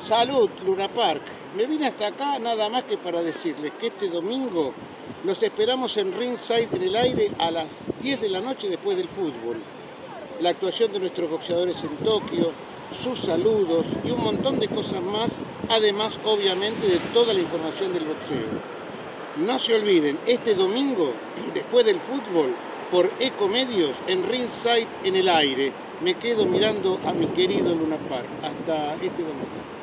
Salud, Luna Park. Me vine hasta acá nada más que para decirles que este domingo los esperamos en Ringside en el aire a las 10 de la noche después del fútbol. La actuación de nuestros boxeadores en Tokio, sus saludos y un montón de cosas más, además obviamente de toda la información del boxeo. No se olviden, este domingo, después del fútbol, por Ecomedios en Ringside en el aire. Me quedo mirando a mi querido Luna Park. Hasta este domingo.